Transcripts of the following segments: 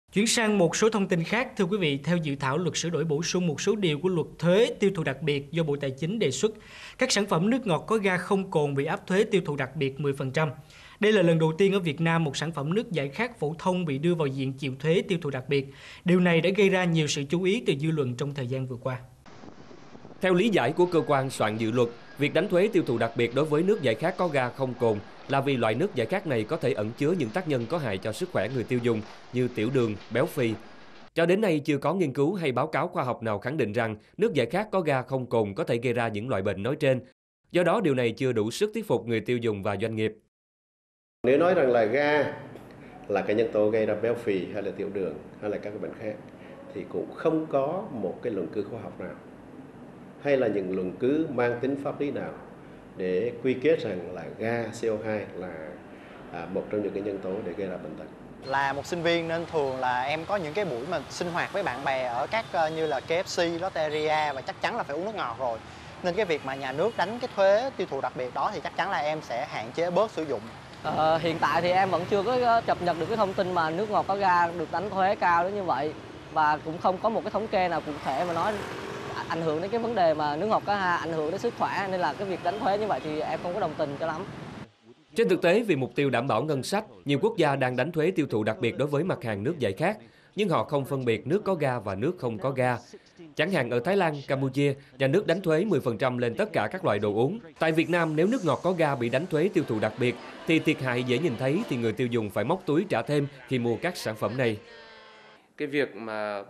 Chuyển sang một số thông tin khác, thưa quý vị, theo dự thảo luật sửa đổi bổ sung một số điều của luật thuế tiêu thụ đặc biệt do Bộ Tài chính đề xuất, các sản phẩm nước ngọt có ga không cồn bị áp thuế tiêu thụ đặc biệt 10%. Đây là lần đầu tiên ở Việt Nam một sản phẩm nước giải khát phổ thông bị đưa vào diện chịu thuế tiêu thụ đặc biệt. Điều này đã gây ra nhiều sự chú ý từ dư luận trong thời gian vừa qua. Theo lý giải của cơ quan soạn dự luật, việc đánh thuế tiêu thụ đặc biệt đối với nước giải khát có ga không cồn là vì loại nước giải khát này có thể ẩn chứa những tác nhân có hại cho sức khỏe người tiêu dùng như tiểu đường, béo phì. Cho đến nay chưa có nghiên cứu hay báo cáo khoa học nào khẳng định rằng nước giải khát có ga không cồn có thể gây ra những loại bệnh nói trên. Do đó điều này chưa đủ sức thuyết phục người tiêu dùng và doanh nghiệp. Nếu nói rằng là ga là cái nhân tố gây ra béo phì hay là tiểu đường hay là các cái bệnh khác thì cũng không có một cái luận cứ khoa học nào hay là những luận cứ mang tính pháp lý nào để quy kết rằng là ga CO2 là một trong những cái nhân tố để gây ra bệnh tật. Là một sinh viên nên thường là em có những cái buổi mà sinh hoạt với bạn bè ở các như là KFC, Lotteria và chắc chắn là phải uống nước ngọt rồi. Nên cái việc mà nhà nước đánh cái thuế tiêu thụ đặc biệt đó thì chắc chắn là em sẽ hạn chế bớt sử dụng. Hiện tại thì em vẫn chưa có cập nhật được cái thông tin mà nước ngọt có ga được đánh thuế cao đến như vậy. Và cũng không có một cái thống kê nào cụ thể mà nói ảnh hưởng đến cái vấn đề mà nước ngọt có ảnh hưởng đến sức khỏe, nên là cái việc đánh thuế như vậy thì em không có đồng tình cho lắm. Trên thực tế, vì mục tiêu đảm bảo ngân sách, nhiều quốc gia đang đánh thuế tiêu thụ đặc biệt đối với mặt hàng nước giải khát, nhưng họ không phân biệt nước có ga và nước không có ga. Chẳng hạn ở Thái Lan, Campuchia, nhà nước đánh thuế 10% lên tất cả các loại đồ uống. Tại Việt Nam, nếu nước ngọt có ga bị đánh thuế tiêu thụ đặc biệt, thì thiệt hại dễ nhìn thấy thì người tiêu dùng phải móc túi trả thêm khi mua các sản phẩm này. Cái việc mà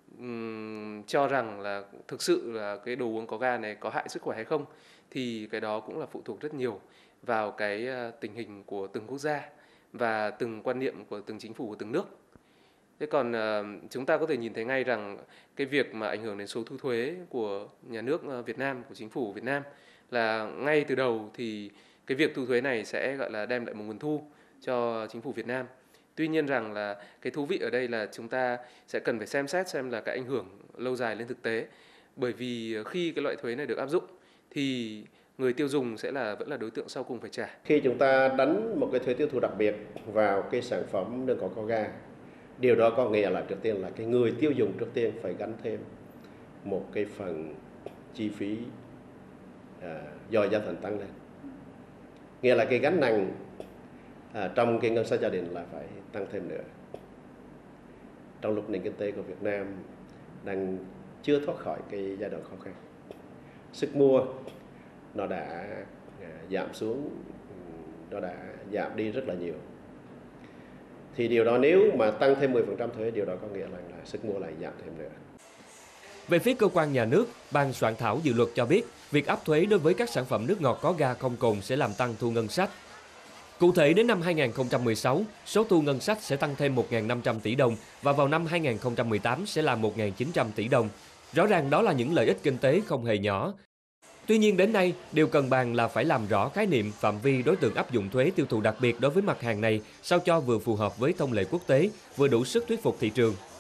cho rằng là thực sự là cái đồ uống có ga này có hại sức khỏe hay không thì cái đó cũng là phụ thuộc rất nhiều vào cái tình hình của từng quốc gia và từng quan niệm của từng chính phủ của từng nước. Thế còn chúng ta có thể nhìn thấy ngay rằng cái việc mà ảnh hưởng đến số thu thuế của nhà nước Việt Nam, của chính phủ Việt Nam là ngay từ đầu thì cái việc thu thuế này sẽ gọi là đem lại một nguồn thu cho chính phủ Việt Nam. Tuy nhiên rằng là cái thú vị ở đây là chúng ta sẽ cần phải xem xét xem là cái ảnh hưởng lâu dài lên thực tế. Bởi vì khi cái loại thuế này được áp dụng thì người tiêu dùng sẽ vẫn là đối tượng sau cùng phải trả. Khi chúng ta đánh một cái thuế tiêu thụ đặc biệt vào cái sản phẩm nước ngọt có ga, điều đó có nghĩa là trước tiên là cái người tiêu dùng trước tiên phải gánh thêm một cái phần chi phí do giá thành tăng lên. Nghĩa là cái gánh nặng trong cái ngân sách gia đình là phải tăng thêm nữa. Trong lúc nền kinh tế của Việt Nam đang chưa thoát khỏi cái giai đoạn khó khăn, sức mua nó đã giảm xuống, nó đã giảm đi rất là nhiều. Thì điều đó nếu mà tăng thêm 10% thuế, điều đó có nghĩa là sức mua lại giảm thêm nữa. Về phía cơ quan nhà nước, ban soạn thảo dự luật cho biết việc áp thuế đối với các sản phẩm nước ngọt có ga không cồn sẽ làm tăng thu ngân sách. Cụ thể đến năm 2016, số thu ngân sách sẽ tăng thêm 1.500 tỷ đồng và vào năm 2018 sẽ là 1.900 tỷ đồng. Rõ ràng đó là những lợi ích kinh tế không hề nhỏ. Tuy nhiên đến nay, điều cần bàn là phải làm rõ khái niệm, phạm vi đối tượng áp dụng thuế tiêu thụ đặc biệt đối với mặt hàng này sao cho vừa phù hợp với thông lệ quốc tế, vừa đủ sức thuyết phục thị trường.